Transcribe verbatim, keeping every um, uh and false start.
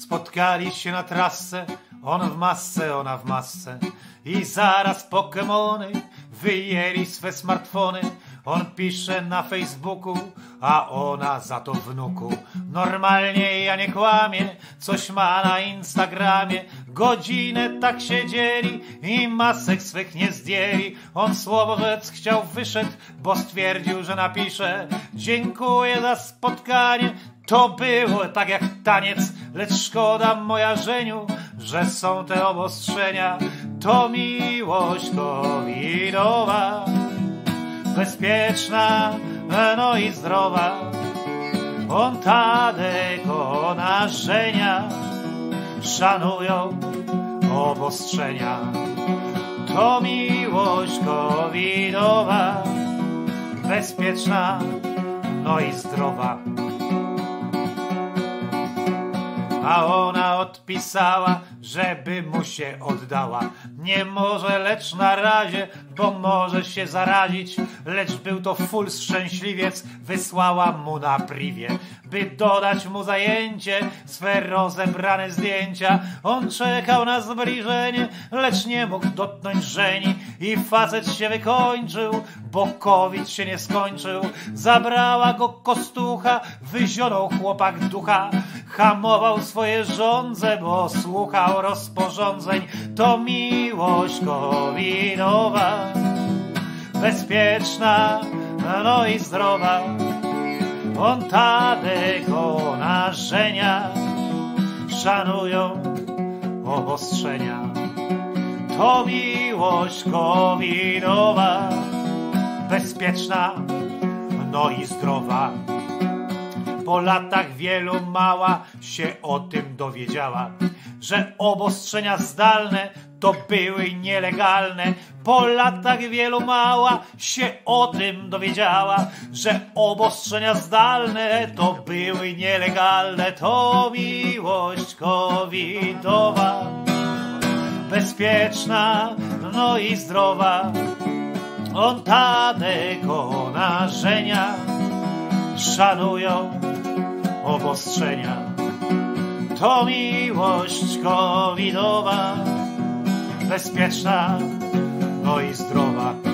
Spotkali się na trasce, on w masce, ona w masce. I zaraz Pokemony wyjęli swe smartfony. On pisze na Facebooku, a ona za to wnuku. Normalnie ja nie kłamię, coś ma na Instagramie. Godzinę tak siedzieli i masek swych nie zdjęli. On słowo rzec chciał, wyszedł, bo stwierdził, że napisze: dziękuję za spotkanie, to było tak jak taniec, lecz szkoda, moja Żeniu, że są te obostrzenia. To miłość covidowa, bezpieczna, no i zdrowa. On Tadek, ona Żenia, szanują obostrzenia. To miłość covidowa, bezpieczna, no i zdrowa. A ona odpisała, żeby mu się oddała. Nie może, lecz na razie, bo może się zarazić. Lecz był to full szczęśliwiec, wysłała mu na privie, by dodać mu zajęcie, swe rozebrane zdjęcia. On czekał na zbliżenie, lecz nie mógł dotknąć Żeni. I facet się wykończył, bo COVID się nie skończył. Zabrała go kostucha, wyzionął chłopak ducha. Hamował swoje żądze, bo słuchał rozporządzeń. To miłość covidowa, bezpieczna, no i zdrowa. On Tadek, ona Żenia, szanują obostrzenia. To miłość covidowa, bezpieczna, no i zdrowa. Po latach wielu mała się o tym dowiedziała, że obostrzenia zdalne to były nielegalne. Po latach wielu mała się o tym dowiedziała, że obostrzenia zdalne to były nielegalne. To miłość covidowa, bezpieczna, no i zdrowa. On Tadek, ona Żenia, szanują obostrzenia. To miłość covidowa, bezpieczna, no i zdrowa.